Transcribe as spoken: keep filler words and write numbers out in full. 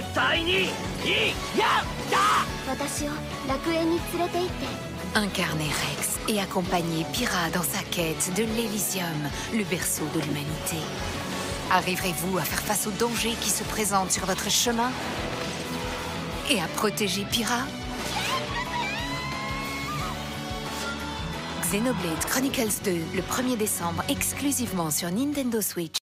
Incarnez Rex et accompagnez Pyra dans sa quête de l'Elysium, le berceau de l'humanité. Arriverez-vous à faire face aux dangers qui se présentent sur votre chemin et à protéger Pyra? Xenoblade Chronicles deux, le premier décembre, exclusivement sur Nintendo Switch.